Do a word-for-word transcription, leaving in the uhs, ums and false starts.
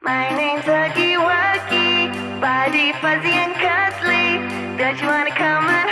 My name's Huggy Wuggy, body fuzzy and cuddly. Don't you wanna come